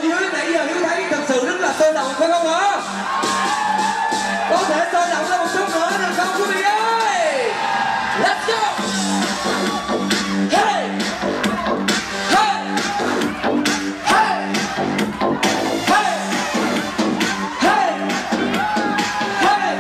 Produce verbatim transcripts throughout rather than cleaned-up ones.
Hiếu nãy giờ Hiếu thấy thật sự rất là sôi động phải không hả? Có thể sôi động lên một chút nữa được không quý vị ơi? Let's go! Hey! Hey! Hey! Hey! Hey! Hey!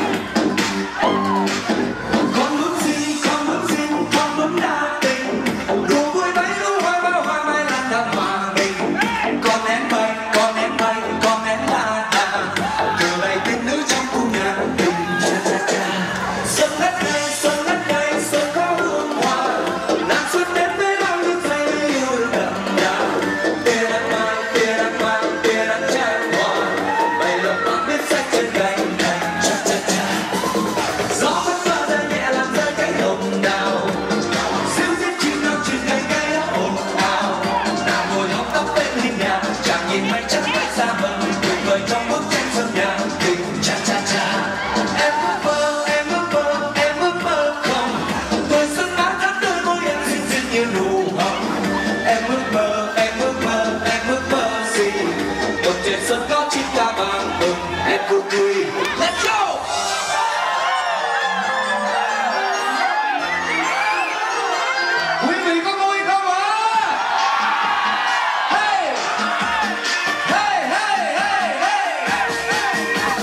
Con muốn gì, con muốn gì, con muốn đa tình. Đùa vui bấy lũ hoa bao hoa mai lan đàng hòa mình. Con én bay, con én bay, con én la đà. Từ bầy tiên nữ trong cung nhà tình. Cha cha cha. Xuân đất này, xuân đất này, xuân có hương hoa. Nàng xuân đến với bao nhiêu say yêu được đậm đà. Tia nắng mai, tia nắng mai, tia nắng chan hòa. Bầy lộc mang biết sách trên cánh thành. Cha cha cha. Gió phất phơ ra nhẹ làm rơi cánh hồng đào. Siêu giết chim nào trên cây cây nó ồn ào. Nàng ngồi hóng tóc bên hiên nhà. Chàng nhìn mây trắng bay xa mờ. Tuyệt vời trong bức tranh sân nhà tình. Cha cha cha. Em ước mơ, em ước mơ, em ước mơ không. Tôi xuân mát thắm đôi môi em xinh xinh như nụ hồng. Em ước mơ, em ước mơ, em ước mơ gì. Một trời xuân có chim ca vàng mừng em vui vui. Let's go! Quý vị có vui không ạ? Hey! Hey, hey, hey, hey!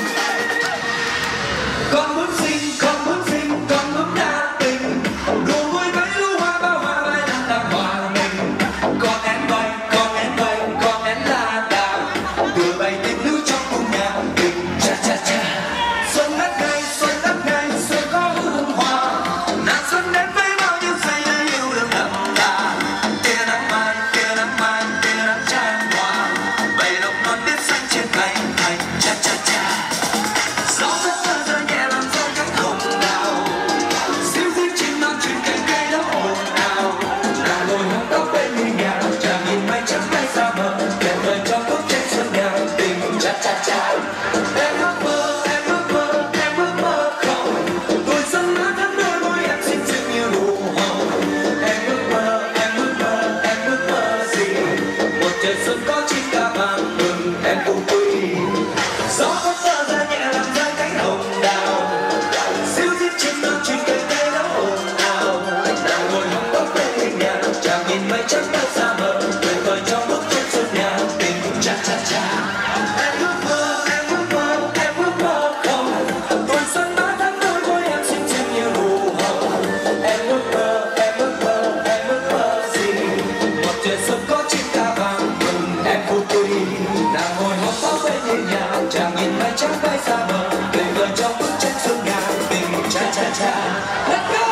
Con muốn xinh, con muốn xinh, con muốn đa tình. Đùa vui bấy lũ hoa bao hoa mai lan đàng hòa mình. Con én bay, con én bay, con én la đà. Từ bầy tiên nữ trong cung nhà tình. Cha cha cha. Xuân đất này, xuân đất này, xuân có hương hoa. Nàng xuân đến với bao nhiêu say yêu được đậm đà. Tia nắng mai, tia nắng mai, tia nắng chan hòa. Bầy lộc non biết xanh trên cánh thành. Cha cha cha. Gió phất phơ rơi nhẹ làm rơi cánh hồng đào. Siêu diết chim non trên cành cây nó ồn ào. Nàng ngồi hóng tóc bên hiên nhà. Chàng nhìn mây trắng bay xa mờ. Tuyệt vời trong bức tranh xuân nhà tình. Cha cha cha. Em ước mơ, em ước mơ, em ước mơ không. Tôi xuân mát thắm đôi môi em xinh xinh như nụ hồng. Em ước mơ, em ước mơ, em ước mơ gì. Một trời xuân có chim ca vàng mừng em vui vui. Gió phất phơ ra nhẹ làm rơi cánh hồng đào. Siêu diết chim non trên cây cây nó ồn ào. Nàng ngồi hóng tóc bên hiên nhà. Chàng nhìn mây trắng bay xa mờ. Tuyệt vời trong bức tranh xuân nhà tình. Cha cha cha. Em ước mơ, em ước mơ, em ước mơ không. Tôi xuân mát thắm đôi môi em xinh xinh như nụ hồng. Em ước mơ, em ước mơ, em ước mơ gì. Một trời xuân có chim ca vàng mừng em vui vui. Nàng ngồi hóng tóc bên hiên nhà. Chàng nhìn mây trắng bay xa mờ. Tuyệt vời trong bức tranh xuân nhà tình. Cha cha cha. Let's go!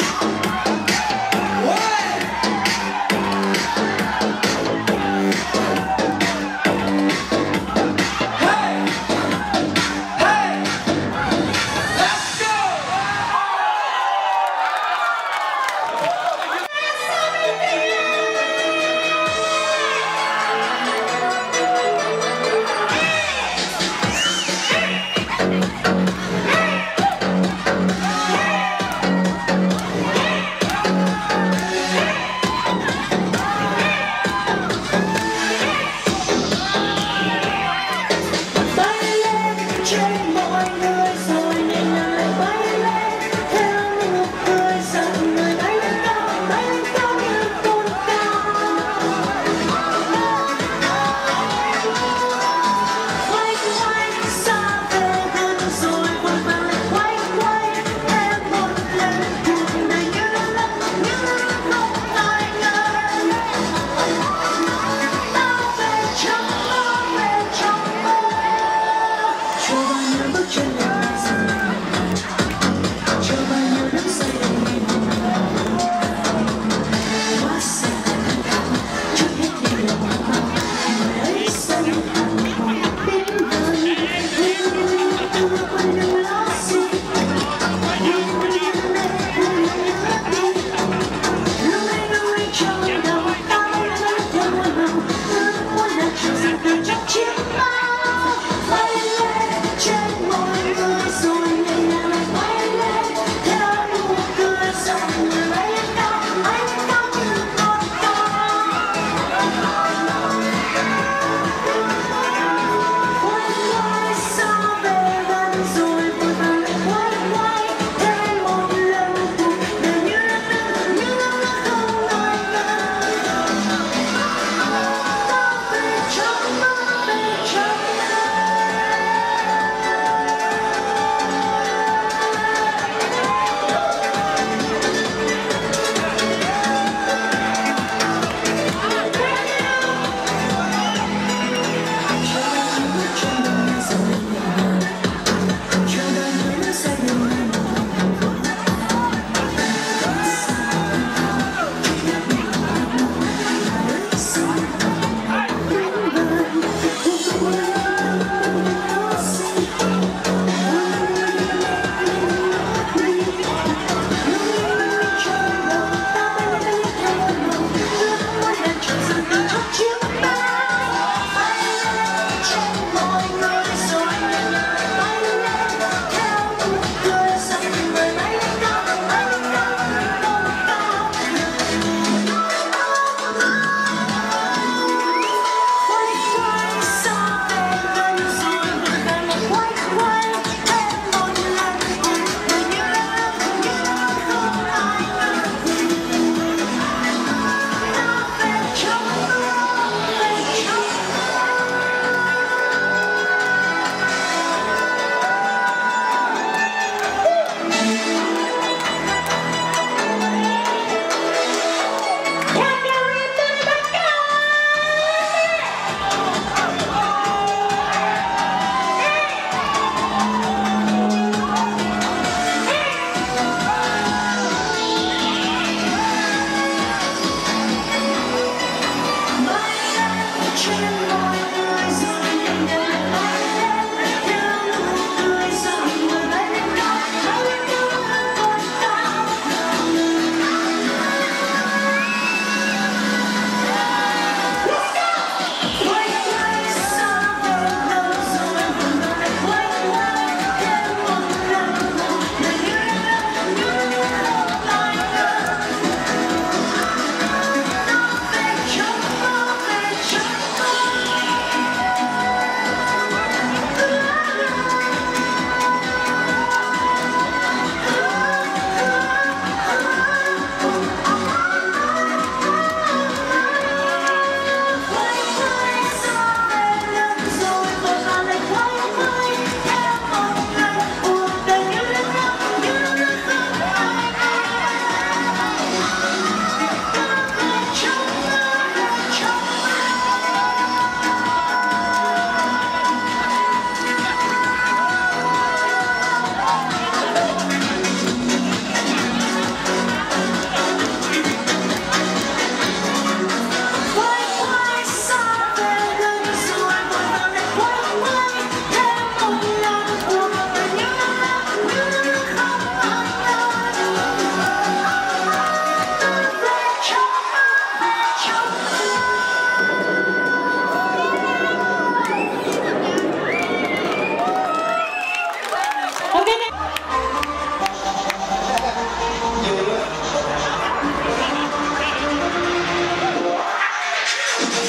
Hey!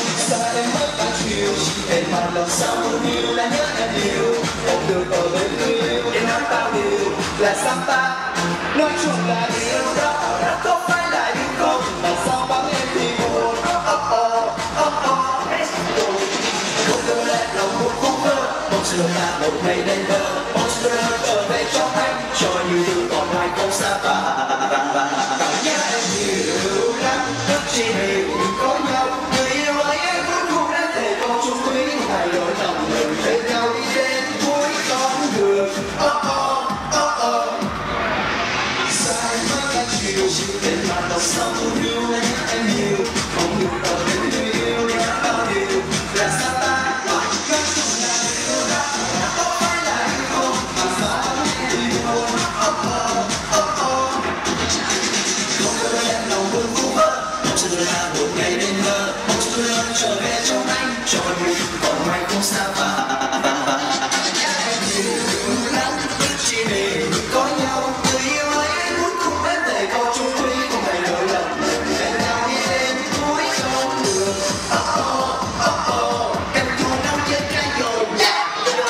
xa em mất cả chiều em mà làm sao muốn yêu là nhớ em nhiều em được ở bên người yêu để nói bao điều là sao ta nói chung là yêu đó đã không phải là yêu không mà sao bắn em thì buồn oh oh oh oh oh không đưa lên lòng một khúc thơ mong chờ là một ngày đến bờ mong chờ trở về trong anh cho như từ còn lại không xa và nhớ em nhiều lắm thức chỉ vì có nhau người yêu ấy em vẫn không đáng thể có chung quý hai đôi lòng mình bên nhau đi đến cuối con đường oh oh oh oh sai mất cả chiều bên mặt lòng sao muốn yêu em em nhiều mong được ở bên người yêu để bao điều là sao ta nói chung là yêu đó không phải là yêu không mà sao em thì buồn oh oh oh oh không có em lòng buồn vu vơ mong chờ là một ngày đến mơ mong chờ lớn trở về trong anh cho mình còn mai không xa và nhớ em nhiều lắm chỉ vì có nhau người yêu ấy anh muốn cùng em để có chung thủy cùng ngày đôi lòng bên nhau đi đến cuối con đường oh oh oh oh canh thu nắng trên cây dồi yeah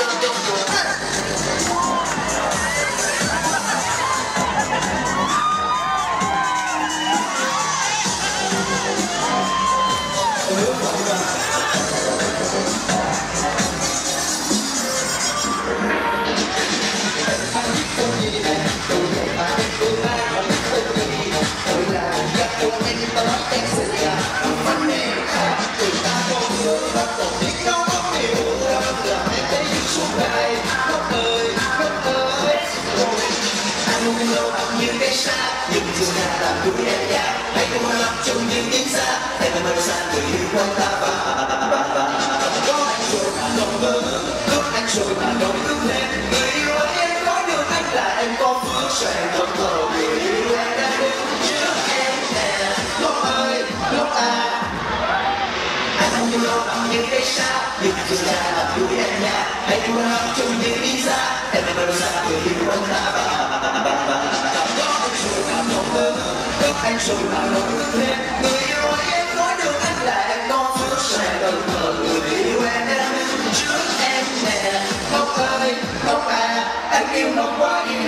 như cái xa nhưng chưa ra làm đuổi em nha hãy cùng anh lắm trong những tiếng xa em là mơ xa người yêu quanh ta và có anh rồi mà lòng mơ có anh rồi mà lòng ước lên người yêu ấy em có được anh là em có phước sẽ thật thờ người yêu em đã đứng trước em nè lúc ơi lúc à anh không như lâu bằng những cái xa nhưng chưa ra làm đuổi em nha hãy cùng anh lắm trong những tiếng xa em là mơ xa người yêu quanh ta và anh rồi mà lòng ước lên người yêu ấy em nói được anh là em có phước sẽ gần thờ người yêu em đã đứng trước em nè ngốc ơi ngốc à anh yêu ngốc quá đi